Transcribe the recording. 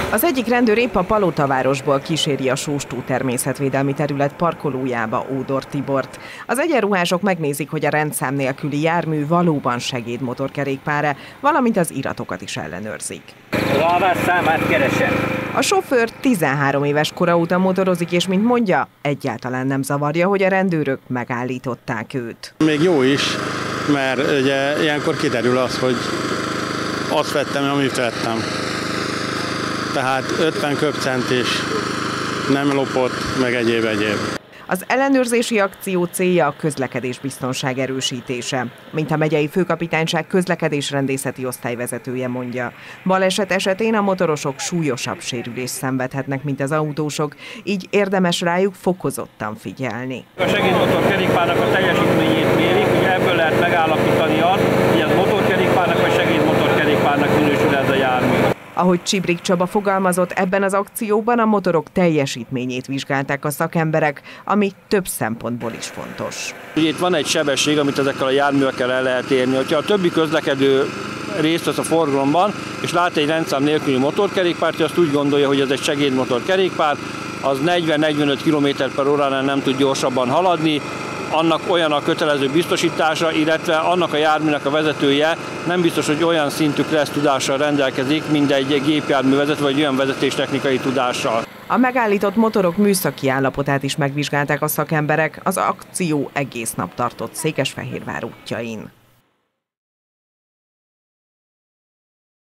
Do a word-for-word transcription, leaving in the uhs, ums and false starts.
Az egyik rendőr épp a Palotavárosból kíséri a Sóstó természetvédelmi terület parkolójába Ódor Tibort. Az egyenruhások megnézik, hogy a rendszám nélküli jármű valóban segédmotorkerékpár-e, valamint az iratokat is ellenőrzik. A számát keresem. A sofőr tizenhárom éves kora óta motorozik, és mint mondja, egyáltalán nem zavarja, hogy a rendőrök megállították őt. Még jó is, mert ugye ilyenkor kiderül az, hogy azt vettem, amit vettem. Tehát ötven köbcent is nem lopott, meg egyéb egyéb. Az ellenőrzési akció célja a közlekedésbiztonság erősítése, mint a megyei főkapitányság közlekedésrendészeti osztályvezetője mondja. Baleset esetén a motorosok súlyosabb sérülést szenvedhetnek, mint az autósok, így érdemes rájuk fokozottan figyelni. A segédmotorkerékpárnak a teljesítményét mérik, ugye ebből lehet megállapítani azt, hogy ez motorkerékpárnak vagy segédmotorkerékpárnak minősül ez a jármű. Ahogy Csibrik Csaba fogalmazott, ebben az akcióban a motorok teljesítményét vizsgálták a szakemberek, ami több szempontból is fontos. Ugye itt van egy sebesség, amit ezekkel a járművekkel el lehet érni. Ha a többi közlekedő részt vesz a forgalomban, és lát egy rendszám nélküli motorkerékpárt, azt úgy gondolja, hogy ez egy segédmotorkerékpár, az negyven-negyvenöt kilométer per óránál nem tud gyorsabban haladni, annak olyan a kötelező biztosítása, illetve annak a járműnek a vezetője nem biztos, hogy olyan szintű kressz tudással rendelkezik, mint egy gépjárművezető vagy olyan vezetéstechnikai tudással. A megállított motorok műszaki állapotát is megvizsgálták a szakemberek, az akció egész nap tartott Székesfehérvár útjain.